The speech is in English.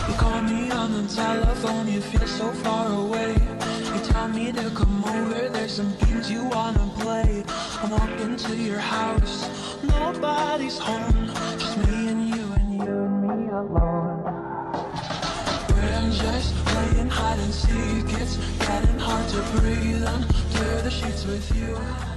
You call me on the telephone, you feel so far away. You tell me to come over, there's some games you wanna play. I'm walking to your house, nobody's home, just me and you and you and me alone. We're just playing hide and seek, it's getting hard to breathe under the sheets with you.